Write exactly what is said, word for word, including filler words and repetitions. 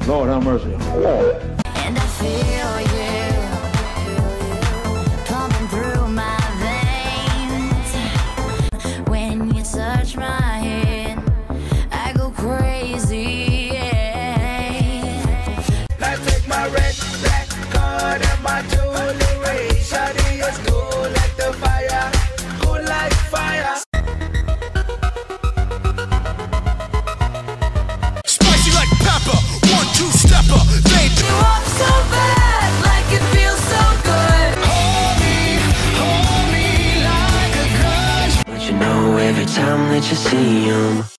Lord have mercy. And I feel you pumping through my veins. When you touch my head, I go crazy. Yeah. I take my red, black card and my jewelry. Shawty is cool like the fire, cool like fire. Spicy like pepper, one two stepper. They You up so bad, like it feels so good. hold me, hold me like a crush. But you know every time that you see 'em